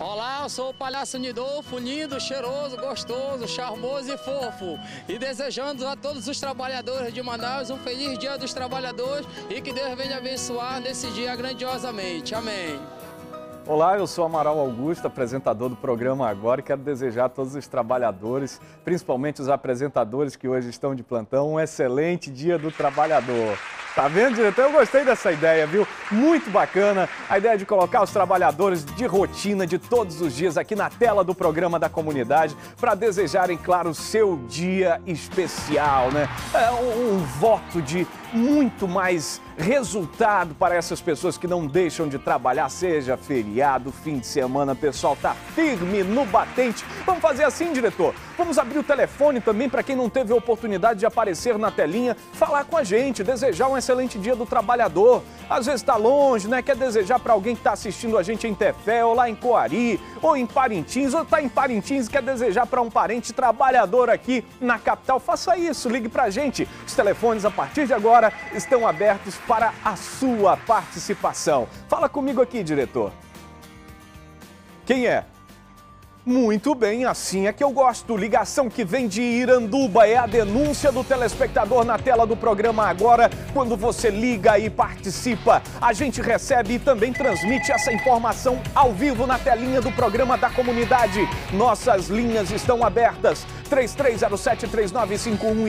Olá, eu sou o palhaço Nidolfo, lindo, cheiroso, gostoso, charmoso e fofo. E desejando a todos os trabalhadores de Manaus um feliz Dia dos Trabalhadores e que Deus venha abençoar nesse dia grandiosamente. Amém. Olá, eu sou Amaral Augusto, apresentador do programa Agora, e quero desejar a todos os trabalhadores, principalmente os apresentadores que hoje estão de plantão, um excelente Dia do Trabalhador. Tá vendo, diretor? Eu gostei dessa ideia, viu? Muito bacana a ideia de colocar os trabalhadores de rotina de todos os dias aqui na tela do programa da comunidade para desejarem, claro, o seu dia especial, né? É um voto de muito mais resultado para essas pessoas que não deixam de trabalhar, seja feriado, fim de semana, o pessoal tá firme no batente. Vamos fazer assim, diretor? Vamos abrir o telefone também para quem não teve a oportunidade de aparecer na telinha, falar com a gente, desejar um excelente Dia do Trabalhador. Às vezes está longe, né? Quer desejar para alguém que está assistindo a gente em Tefé, ou lá em Coari, ou em Parintins, ou está em Parintins e quer desejar para um parente trabalhador aqui na capital. Faça isso, ligue para a gente. Os telefones a partir de agora estão abertos para a sua participação. Fala comigo aqui, diretor. Quem é? Muito bem, assim é que eu gosto. Ligação que vem de Iranduba, é a denúncia do telespectador na tela do programa Agora. Quando você liga e participa, a gente recebe e também transmite essa informação ao vivo na telinha do programa da comunidade. Nossas linhas estão abertas. 3307-3951 e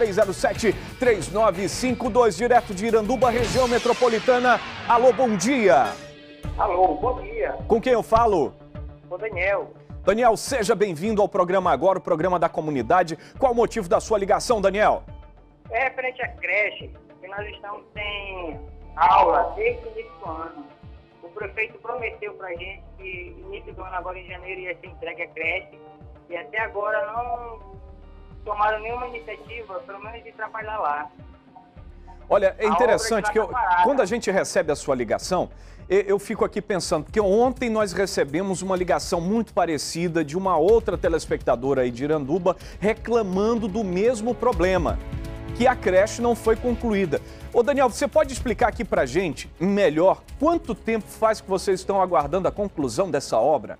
3307-3952, direto de Iranduba, região metropolitana. Alô, bom dia. Alô, bom dia. Com quem eu falo? Com Daniel. Daniel, seja bem-vindo ao programa Agora, o programa da comunidade. Qual o motivo da sua ligação, Daniel? É referente à creche, que nós estamos sem aula desde o início do ano. O prefeito prometeu pra gente que início do ano, agora em janeiro, ia ser entregue a creche. E até agora não tomaram nenhuma iniciativa, pelo menos de trabalhar lá. Olha, é interessante que quando a gente recebe a sua ligação, eu fico aqui pensando, porque ontem nós recebemos uma ligação muito parecida de uma outra telespectadora aí de Iranduba reclamando do mesmo problema, que a creche não foi concluída. Ô Daniel, você pode explicar aqui pra gente melhor quanto tempo faz que vocês estão aguardando a conclusão dessa obra?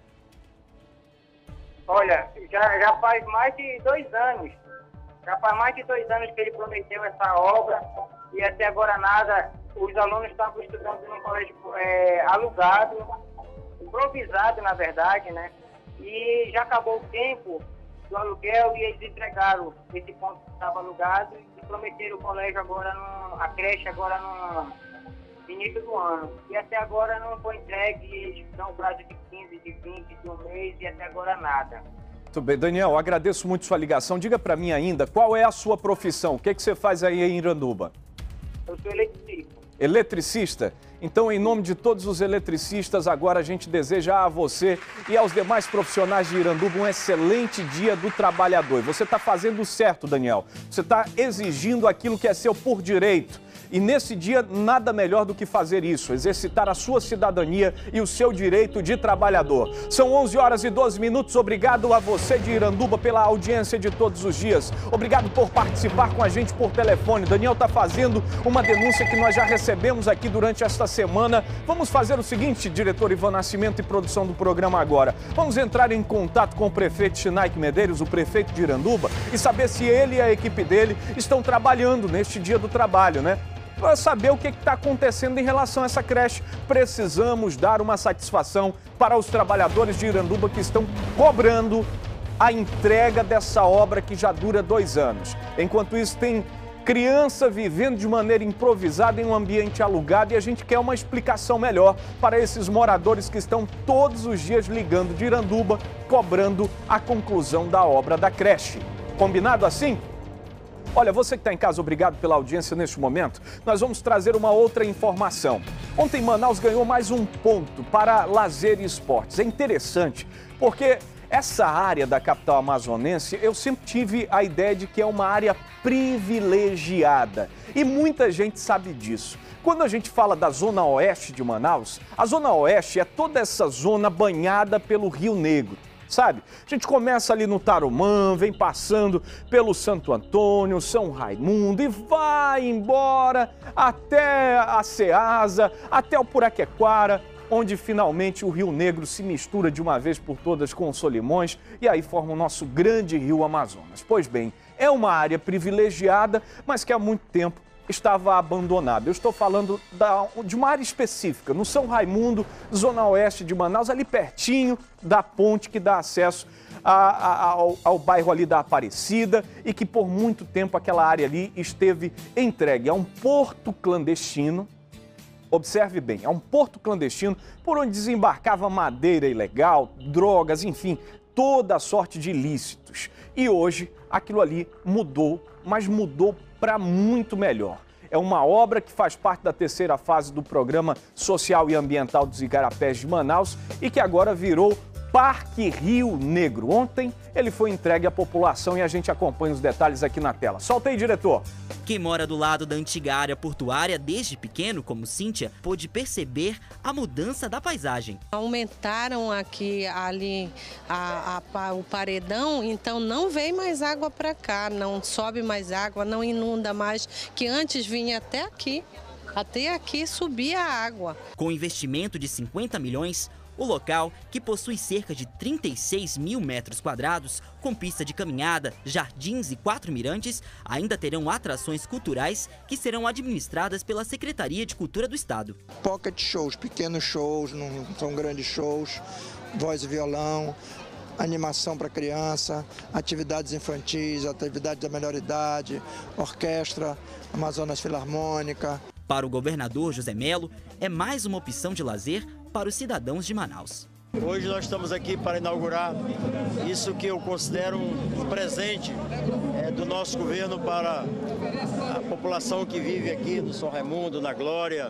Olha, já faz mais de 2 anos. Já faz mais de 2 anos que ele prometeu essa obra e até agora nada. Os alunos estavam estudando num colégio alugado, improvisado, na verdade, né? E já acabou o tempo do aluguel e eles entregaram esse ponto que estava alugado e prometeram o colégio agora, a creche agora no início do ano. E até agora não foi entregue, eles dão um prazo de 15, de 20, de um mês e até agora nada. Muito bem, Daniel, agradeço muito sua ligação. Diga para mim ainda, qual é a sua profissão? O que você faz aí em Iranduba? Eu sou eletricista. Eletricista? Então, em nome de todos os eletricistas, agora a gente deseja a você e aos demais profissionais de Iranduba um excelente Dia do Trabalhador. E você está fazendo certo, Daniel. Você está exigindo aquilo que é seu por direito. E nesse dia, nada melhor do que fazer isso, exercitar a sua cidadania e o seu direito de trabalhador. São 11 horas e 12 minutos. Obrigado a você de Iranduba pela audiência de todos os dias. Obrigado por participar com a gente por telefone. Daniel está fazendo uma denúncia que nós já recebemos aqui durante esta semana. Vamos fazer o seguinte, diretor Ivan Nascimento e produção do programa Agora. Vamos entrar em contato com o prefeito Chinaik Medeiros, o prefeito de Iranduba, e saber se ele e a equipe dele estão trabalhando neste Dia do Trabalho, né? Para saber o que está acontecendo em relação a essa creche. Precisamos dar uma satisfação para os trabalhadores de Iranduba que estão cobrando a entrega dessa obra que já dura 2 anos. Enquanto isso, tem criança vivendo de maneira improvisada em um ambiente alugado e a gente quer uma explicação melhor para esses moradores que estão todos os dias ligando de Iranduba, cobrando a conclusão da obra da creche. Combinado assim? Olha, você que está em casa, obrigado pela audiência neste momento. Nós vamos trazer uma outra informação. Ontem, Manaus ganhou mais um ponto para lazer e esportes. É interessante, porque essa área da capital amazonense, eu sempre tive a ideia de que é uma área privilegiada. E muita gente sabe disso. Quando a gente fala da zona oeste de Manaus, a zona oeste é toda essa zona banhada pelo Rio Negro. Sabe? A gente começa ali no Tarumã, vem passando pelo Santo Antônio, São Raimundo e vai embora até a Ceasa, até o Puraquequara. onde finalmente o Rio Negro se mistura de uma vez por todas com o Solimões e aí forma o nosso grande rio Amazonas. Pois bem, é uma área privilegiada, mas que há muito tempo estava abandonada. Eu estou falando de uma área específica, no São Raimundo, zona oeste de Manaus, ali pertinho da ponte que dá acesso ao bairro ali da Aparecida e que por muito tempo aquela área ali esteve entregue a um porto clandestino. Observe bem, é um porto clandestino por onde desembarcava madeira ilegal, drogas, enfim, toda sorte de ilícitos. E hoje aquilo ali mudou, mas mudou para muito melhor. É uma obra que faz parte da terceira fase do Programa Social e Ambiental dos Igarapés de Manaus e que agora virou Parque Rio Negro. Ontem ele foi entregue à população e a gente acompanha os detalhes aqui na tela. Solta aí, diretor. Quem mora do lado da antiga área portuária desde pequeno, como Cíntia, pôde perceber a mudança da paisagem. Aumentaram ali o paredão, então não vem mais água para cá, não sobe mais água, não inunda mais, que antes vinha até aqui. Até aqui subia a água. Com investimento de 50 milhões, o local, que possui cerca de 36 mil metros quadrados, com pista de caminhada, jardins e 4 mirantes, ainda terão atrações culturais que serão administradas pela Secretaria de Cultura do Estado. Pocket shows, pequenos shows, não são grandes shows, voz e violão, animação para criança, atividades infantis, atividades da melhor idade, orquestra, Amazonas Filarmônica. Para o governador José Melo, é mais uma opção de lazer para os cidadãos de Manaus. Hoje nós estamos aqui para inaugurar isso que eu considero um presente do nosso governo para a população que vive aqui no São Raimundo, na Glória,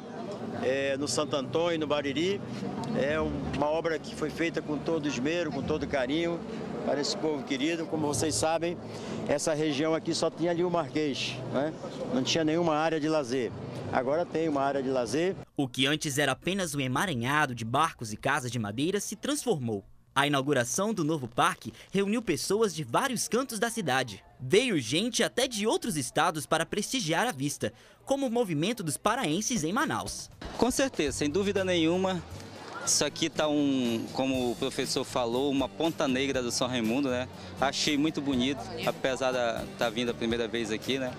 no Santo Antônio, no Bariri. É uma obra que foi feita com todo esmero, com todo carinho para esse povo querido. Como vocês sabem, essa região aqui só tinha ali o Marquês, né? Não tinha nenhuma área de lazer. Agora tem uma área de lazer. O que antes era apenas um emaranhado de barcos e casas de madeira se transformou. A inauguração do novo parque reuniu pessoas de vários cantos da cidade. Veio gente até de outros estados para prestigiar a vista, como o movimento dos paraenses em Manaus. Com certeza, sem dúvida nenhuma. Isso aqui está como o professor falou, uma ponta negra do São Raimundo, né? Achei muito bonito, apesar de estar vindo a primeira vez aqui, né?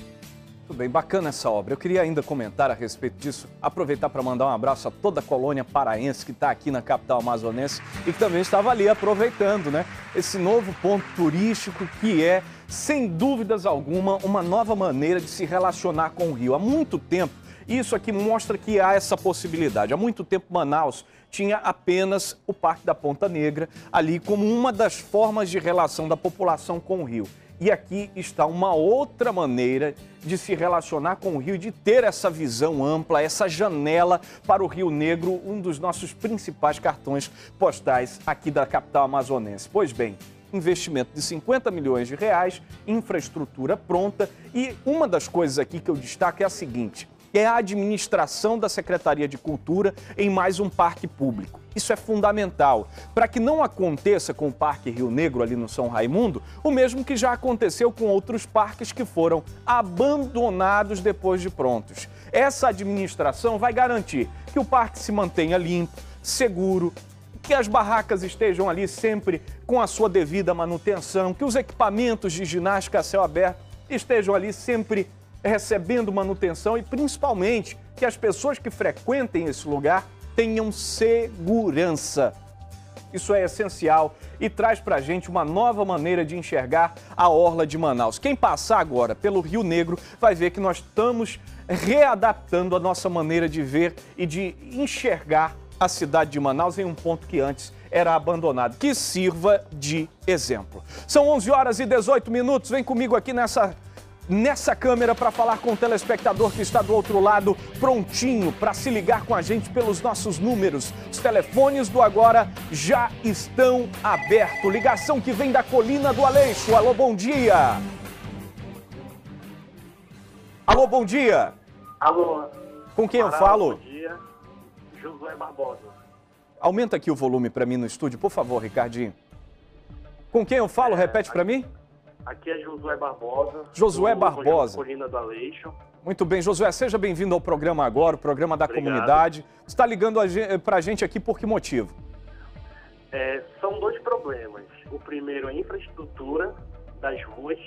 Tudo bem, bacana essa obra. Eu queria ainda comentar a respeito disso, aproveitar para mandar um abraço a toda a colônia paraense que está aqui na capital amazonense e que também estava ali aproveitando, né? Esse novo ponto turístico que é, sem dúvidas alguma, uma nova maneira de se relacionar com o rio. Há muito tempo, isso aqui mostra que há essa possibilidade. Há muito tempo Manaus tinha apenas o Parque da Ponta Negra ali como uma das formas de relação da população com o rio. E aqui está uma outra maneira de se relacionar com o rio, de ter essa visão ampla, essa janela para o Rio Negro, um dos nossos principais cartões postais aqui da capital amazonense. Pois bem, investimento de 50 milhões de reais, infraestrutura pronta e uma das coisas aqui que eu destaco é a seguinte: é a administração da Secretaria de Cultura em mais um parque público. Isso é fundamental, para que não aconteça com o Parque Rio Negro ali no São Raimundo, o mesmo que já aconteceu com outros parques que foram abandonados depois de prontos. Essa administração vai garantir que o parque se mantenha limpo, seguro, que as barracas estejam ali sempre com a sua devida manutenção, que os equipamentos de ginástica a céu aberto estejam ali sempre recebendo manutenção e, principalmente, que as pessoas que frequentem esse lugar tenham segurança. Isso é essencial e traz para a gente uma nova maneira de enxergar a orla de Manaus. Quem passar agora pelo Rio Negro vai ver que nós estamos readaptando a nossa maneira de ver e de enxergar a cidade de Manaus em um ponto que antes era abandonado. Que sirva de exemplo. São 11 horas e 18 minutos. Vem comigo aqui nessa câmera para falar com o telespectador que está do outro lado, prontinho para se ligar com a gente pelos nossos números. Os telefones do Agora já estão abertos. Ligação que vem da Colina do Aleixo. Alô, bom dia. Alô, bom dia. Alô. Com quem eu falo? Bom dia. Josué Barbosa. Aumenta aqui o volume para mim no estúdio, por favor, Ricardinho. Com quem eu falo? Repete para mim. Aqui é Josué Barbosa. Josué Barbosa. Colina do Aleixo. Muito bem, Josué, seja bem-vindo ao programa agora, o programa da comunidade. Você está ligando para a gente aqui por que motivo? São dois problemas. O primeiro é a infraestrutura das ruas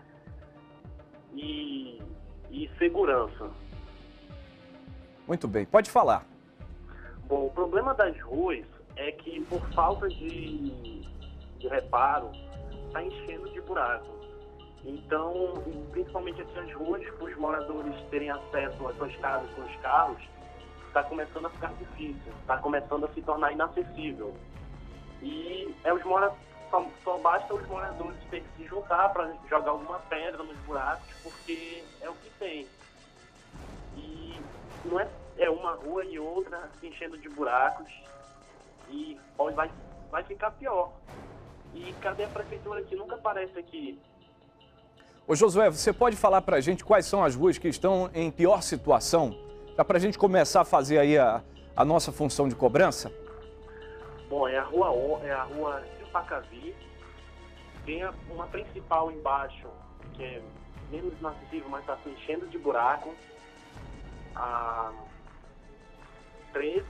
e segurança. Muito bem, pode falar. Bom, o problema das ruas é que por falta de reparo, está enchendo de buraco. Então, principalmente aqui nas ruas, para os moradores terem acesso às suas casas com os carros, está começando a ficar difícil, está começando a se tornar inacessível. E só basta os moradores terem que se juntar para jogar alguma pedra nos buracos, porque é o que tem. E não é uma rua e outra se enchendo de buracos, e vai ficar pior. E cadê a prefeitura que nunca aparece aqui? Ô Josué, você pode falar para a gente quais são as ruas que estão em pior situação? Para a gente começar a fazer aí a nossa função de cobrança? Bom, é a rua de Pacavi, tem uma principal embaixo, que é menos inacessível, mas está se enchendo de buraco, a 13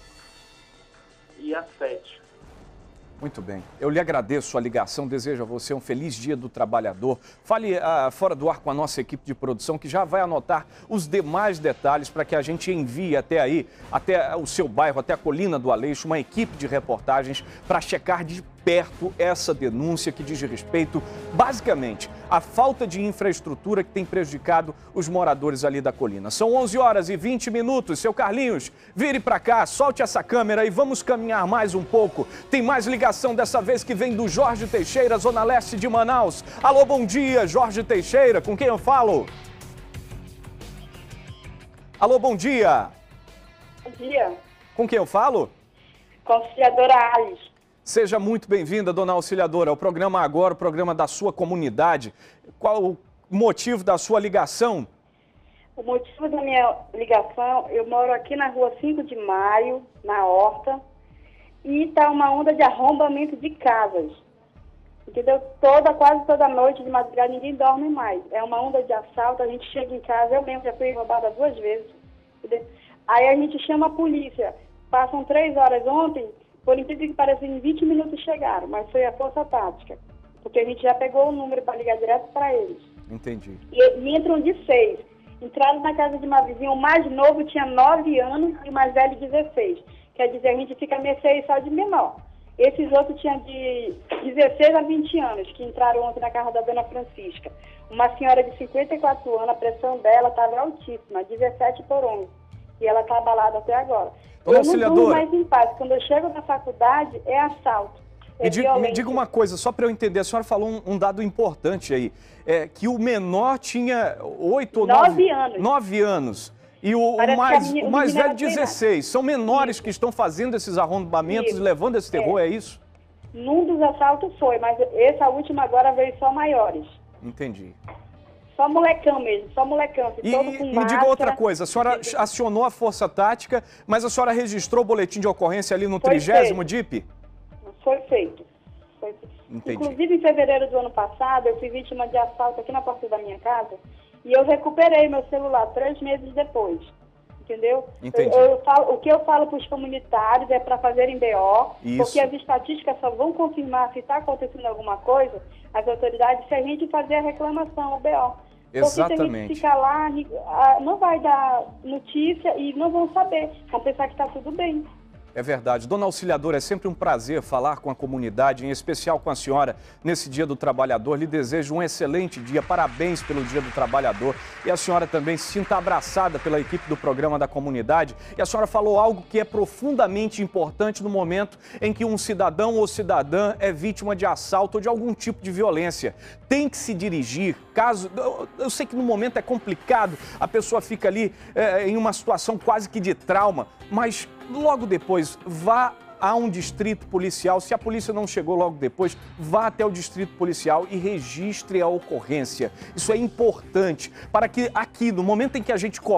e a 7. Muito bem. Eu lhe agradeço a ligação, desejo a você um feliz Dia do Trabalhador. Fale fora do ar com a nossa equipe de produção, que já vai anotar os demais detalhes para que a gente envie até aí, até o seu bairro, até a Colina do Aleixo, uma equipe de reportagens para checar de perto essa denúncia que diz respeito, basicamente, à falta de infraestrutura que tem prejudicado os moradores ali da colina. São 11h20. Seu Carlinhos, vire para cá, solte essa câmera e vamos caminhar mais um pouco. Tem mais ligação dessa vez que vem do Jorge Teixeira, Zona Leste de Manaus. Alô, bom dia, Jorge Teixeira, com quem eu falo? Alô, bom dia. Bom dia. Com quem eu falo? Com a auxiliadora Alice. Seja muito bem-vinda, dona auxiliadora, ao programa agora, o programa da sua comunidade. Qual o motivo da sua ligação? O motivo da minha ligação, eu moro aqui na rua 5 de Maio, na Horta, e está uma onda de arrombamento de casas. Entendeu? Quase toda noite, de madrugada, ninguém dorme mais. É uma onda de assalto, a gente chega em casa, eu mesmo já fui roubada 2 vezes. Entendeu? Aí a gente chama a polícia. Passam 3 horas ontem, por incrível que pareça, em 20 minutos chegaram, mas foi a força tática. Porque a gente já pegou o número para ligar direto para eles. Entendi. E entram de 6. Entraram na casa de uma vizinha, o mais novo tinha 9 anos e o mais velho 16. Quer dizer, a gente fica a mercê só de menor. Esses outros tinham de 16 a 20 anos, que entraram ontem na casa da dona Francisca. Uma senhora de 54 anos, a pressão dela estava altíssima, 17 por 11. E ela está abalada até agora. Eu não durmo mais em paz. Quando eu chego na faculdade, é assalto. Me diga uma coisa, só para eu entender, a senhora falou um dado importante aí, que o menor tinha 8 ou 9 anos. 9 anos. E o mais velho, 16. São menores que estão fazendo esses arrombamentos e levando esse terror, é isso? Num dos assaltos foi, mas essa última agora veio só maiores. Entendi. Só molecão mesmo, só molecão. E me diga outra coisa, a senhora acionou a força tática, mas a senhora registrou o boletim de ocorrência ali no 30º DIP? Foi feito. Entendi. Inclusive, em fevereiro do ano passado, eu fui vítima de assalto aqui na porta da minha casa e eu recuperei meu celular 3 meses depois. Entendeu? Entendi. O que eu falo para os comunitários é para fazerem BO, porque as estatísticas só vão confirmar se está acontecendo alguma coisa, as autoridades, se a gente fazer a reclamação, o BO. Exatamente. Porque tem que ficar lá, não vai dar notícia e não vão saber, vão pensar que está tudo bem. É verdade. Dona Auxiliadora, é sempre um prazer falar com a comunidade, em especial com a senhora, nesse Dia do Trabalhador. Lhe desejo um excelente dia, parabéns pelo Dia do Trabalhador. E a senhora também se sinta abraçada pela equipe do programa da comunidade. E a senhora falou algo que é profundamente importante no momento em que um cidadão ou cidadã é vítima de assalto ou de algum tipo de violência. Tem que se dirigir, caso... Eu sei que no momento é complicado, a pessoa fica ali em uma situação quase que de trauma, mas logo depois vá a um distrito policial. Se a polícia não chegou logo depois, vá até o distrito policial e registre a ocorrência. Isso é importante para que aqui, no momento em que a gente cobrar,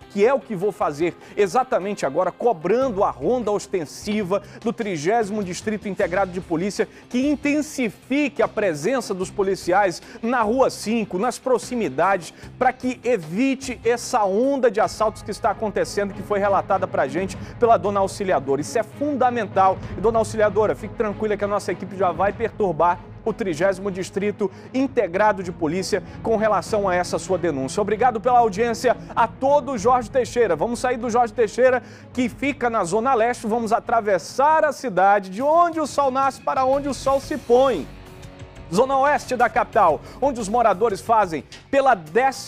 que é o que vou fazer exatamente agora, cobrando a ronda ostensiva do 30º Distrito Integrado de Polícia, que intensifique a presença dos policiais na Rua 5, nas proximidades, para que evite essa onda de assaltos que está acontecendo, que foi relatada para a gente pela dona Auxiliadora. Isso é fundamental. E, dona Auxiliadora, fique tranquila que a nossa equipe já vai perturbar o 30º Distrito Integrado de Polícia com relação a essa sua denúncia. Obrigado pela audiência a todo o Jorge Teixeira. Vamos sair do Jorge Teixeira, que fica na Zona Leste, vamos atravessar a cidade de onde o sol nasce para onde o sol se põe. Zona Oeste da capital, onde os moradores fazem pela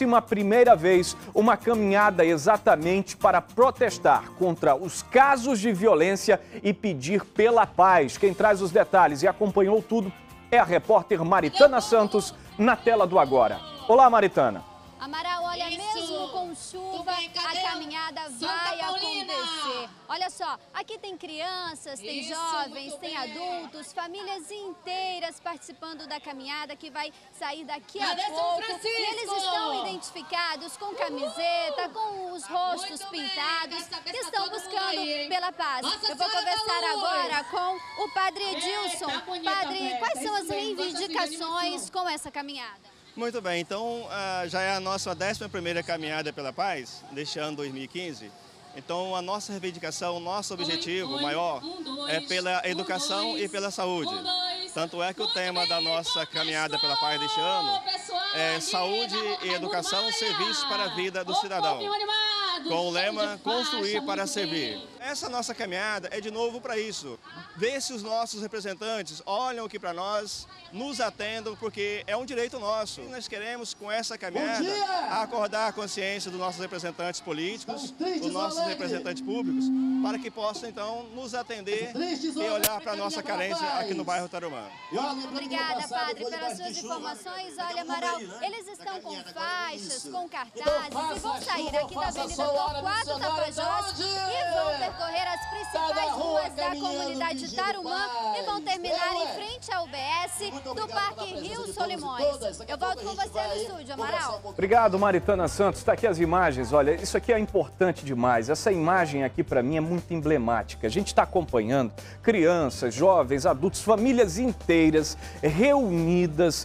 11ª vez uma caminhada exatamente para protestar contra os casos de violência e pedir pela paz. Quem traz os detalhes e acompanhou tudo é a repórter Maritana Santos, na tela do Agora. Olá, Maritana. Amaral, olha, mesmo com chuva, a caminhada vai acontecer. Olha só, aqui tem crianças, tem jovens, tem adultos, famílias inteiras participando da caminhada que vai sair daqui a pouco. E eles estão identificados com camiseta, com os rostos pintados, que estão buscando pela paz. Eu vou conversar agora com o Padre Edilson. Padre, quais são as reivindicações com essa caminhada? Muito bem, então já é a nossa 11ª caminhada pela paz, deste ano 2015. Então a nossa reivindicação, o nosso objetivo maior é pela educação e pela saúde. Tanto é que o tema da nossa caminhada pela paz deste ano é saúde e educação, serviços para a vida do cidadão, com o lema construir para servir. Essa nossa caminhada é de novo para isso, ver se os nossos representantes olham aqui para nós, nos atendam, porque é um direito nosso. Nós queremos, com essa caminhada, acordar a consciência dos nossos representantes políticos, dos nossos representantes públicos, para que possam, então, nos atender e olhar para a nossa carência aqui no bairro Tarumã. Obrigada, Padre, pelas suas informações. Olha, Amaral, eles estão com faixas, com cartazes e vão sair aqui da Avenida Torquato Tapajós e vão percorrer as principais ruas da comunidade Tarumã e vão terminar em frente ao UBS do Parque Rio Solimões. Eu volto com você no estúdio, Amaral. Obrigado, Maritana Santos. Está aqui as imagens. Olha, isso aqui é importante demais. Essa imagem aqui, para mim, é muito emblemática. A gente está acompanhando crianças, jovens, adultos, famílias inteiras reunidas,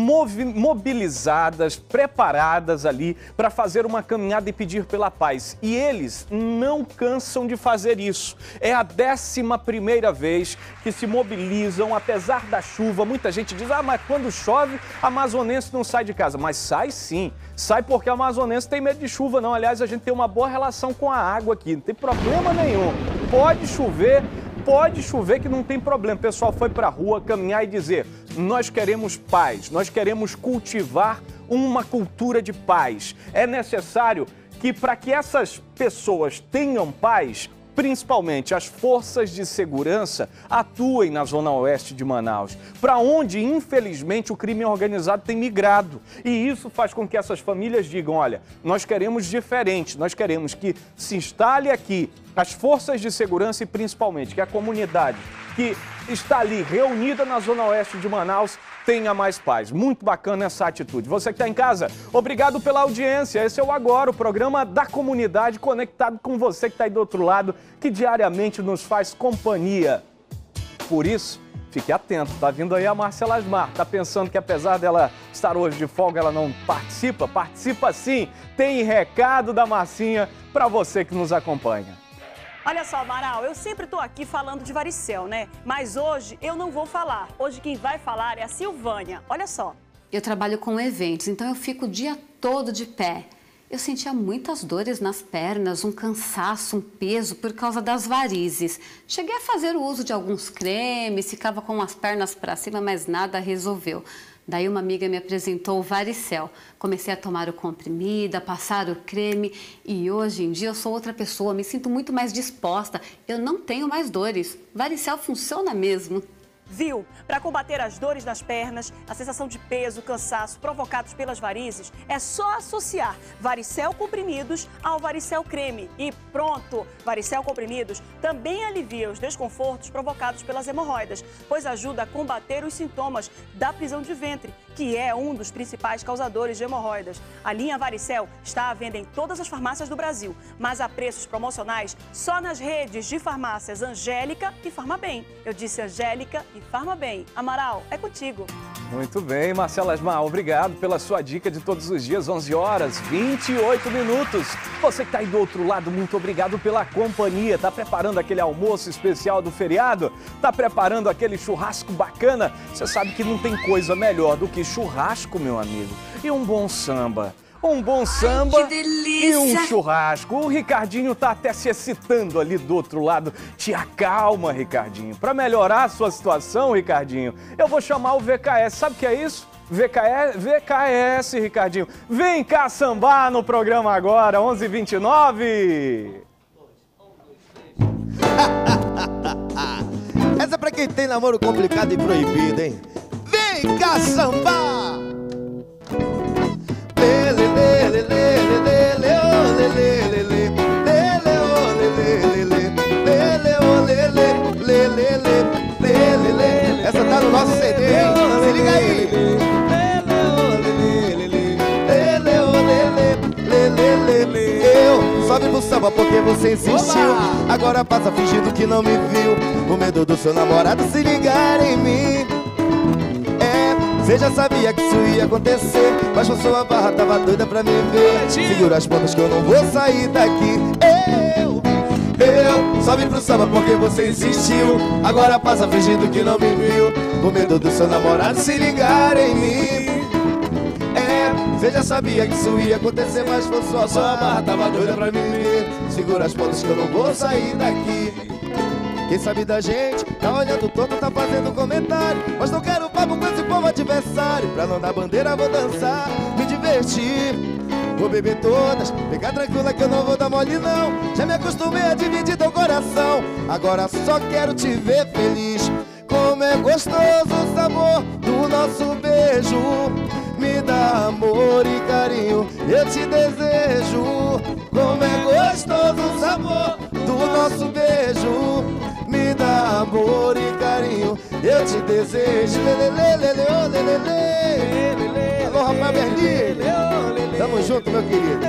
mobilizadas, preparadas ali para fazer uma caminhada e pedir pela paz. E eles não cansam de fazer isso. É a 11ª vez que se mobilizam, apesar da chuva. Muita gente diz, mas quando chove, a amazonense não sai de casa. Mas sai sim. Sai porque a amazonense tem medo de chuva, não. Aliás, a gente tem uma boa relação com a água aqui. Não tem problema nenhum. Pode chover que não tem problema. O pessoal foi para a rua caminhar e dizer, nós queremos paz, nós queremos cultivar uma cultura de paz. É necessário que, para que essas pessoas tenham paz, principalmente as forças de segurança atuem na Zona Oeste de Manaus, para onde, infelizmente, o crime organizado tem migrado. E isso faz com que essas famílias digam, olha, nós queremos diferente, nós queremos que se instale aqui as forças de segurança e, principalmente, que a comunidade que está ali reunida na Zona Oeste de Manaus tenha mais paz. Muito bacana essa atitude. Você que está em casa, obrigado pela audiência. Esse é o Agora, o programa da comunidade conectado com você que está aí do outro lado, que diariamente nos faz companhia. Por isso, fique atento. Tá vindo aí a Márcia Lasmar. Tá pensando que apesar dela estar hoje de folga, ela não participa? Participa sim. Tem recado da Marcinha para você que nos acompanha. Olha só, Amaral, eu sempre tô aqui falando de varicel, né? Mas hoje eu não vou falar. Hoje quem vai falar é a Silvânia. Olha só. Eu trabalho com eventos, então eu fico o dia todo de pé. Eu sentia muitas dores nas pernas, um cansaço, um peso por causa das varizes. Cheguei a fazer o uso de alguns cremes, ficava com as pernas para cima, mas nada resolveu. Daí uma amiga me apresentou o varicel. Comecei a tomar o comprimido, a passar o creme e hoje em dia eu sou outra pessoa, me sinto muito mais disposta. Eu não tenho mais dores. Varicel funciona mesmo. Viu? Para combater as dores nas pernas, a sensação de peso, cansaço provocados pelas varizes, é só associar varicel comprimidos ao varicel creme. E pronto! Varicel comprimidos também alivia os desconfortos provocados pelas hemorroidas, pois ajuda a combater os sintomas da prisão de ventre que é um dos principais causadores de hemorroidas. A linha Varicel está à venda em todas as farmácias do Brasil, mas a preços promocionais só nas redes de farmácias Angélica e Farmabem. Eu disse Angélica e Farmabem. Amaral, é contigo. Muito bem, Marcela Asmar, obrigado pela sua dica de todos os dias, 11 horas, 28 minutos. Você que está aí do outro lado, muito obrigado pela companhia. Está preparando aquele almoço especial do feriado? Está preparando aquele churrasco bacana? Você sabe que não tem coisa melhor do que churrasco, meu amigo. E um bom samba. Um bom samba e um churrasco. O Ricardinho tá até se excitando ali do outro lado. Te acalma, Ricardinho. Para melhorar a sua situação, Ricardinho, eu vou chamar o VKS. Sabe o que é isso? VKS, Ricardinho. Vem cá sambar no programa agora, 11h29. Essa é pra quem tem namoro complicado e proibido, hein? Vem cá sambar! Essa tá no nosso CD, hein? Se liga aí! Eu sobe pro samba porque você insistiu. Agora passa fingindo que não me viu, com medo do seu namorado se ligar em mim. Você já sabia que isso ia acontecer, mas com sua barra tava doida pra me ver. Segura as pontas que eu não vou sair daqui. Eu sobe pro samba porque você insistiu. Agora passa fingindo que não me viu, com medo do seu namorado se ligar em mim. Você já sabia que isso ia acontecer, mas com sua barra tava doida pra me ver. Segura as pontas que eu não vou sair daqui. Quem sabe da gente, tá olhando torto, tá fazendo comentário, mas não quero papo com esse povo adversário. Pra não dar bandeira vou dançar, me divertir, vou beber todas, fica tranquila que eu não vou dar mole não. Já me acostumei a dividir teu coração, agora só quero te ver feliz. Como é gostoso o sabor do nosso beijo, me dá amor e carinho, eu te desejo. Como é gostoso o sabor do nosso beijo, me dá amor e carinho, eu te desejo. Alô, rapaz Berni, tamo junto, meu querido.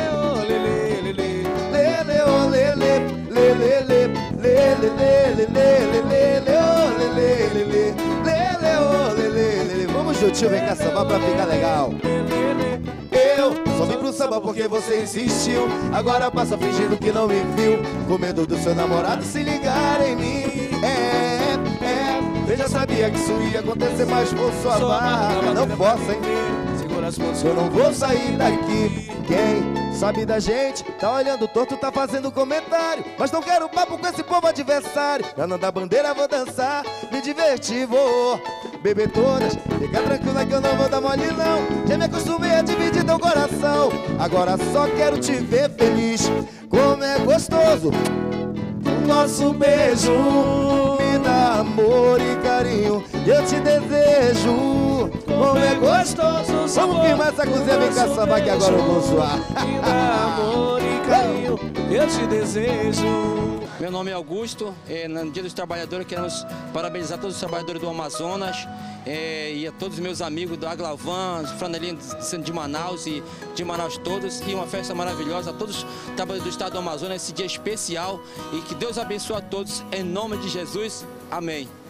Vamos juntinho, vem cá sambar pra ficar legal. Eu só vim pro samba porque você insistiu. Agora passa fingindo que não me viu, com medo do seu namorado se ligar em mim. Eu já sabia que isso ia acontecer, mas por sua barra não posso, hein? Segura as pontas que eu não vou sair daqui. Quem sabe da gente, tá olhando torto, tá fazendo comentário, mas não quero papo com esse povo adversário. Pra não dar bandeira vou dançar, me divertir, vou beber todas, fica tranquila que eu não vou dar mole não. Já me acostumei a dividir teu coração, agora só quero te ver feliz. Como é gostoso o nosso beijo, me dá amor e carinho, eu te desejo. Como é gostoso. Vamos firmar essa cozinha, vem cá sambar que agora eu vou suar. Me dá amor e carinho, eu te desejo. Meu nome é Augusto, no Dia dos Trabalhadores queremos parabenizar todos os trabalhadores do Amazonas e a todos os meus amigos do Aglavan, Franelinho de Manaus e de Manaus todos, e uma festa maravilhosa a todos os trabalhadores do estado do Amazonas, esse dia especial, e que Deus abençoe a todos, em nome de Jesus, amém.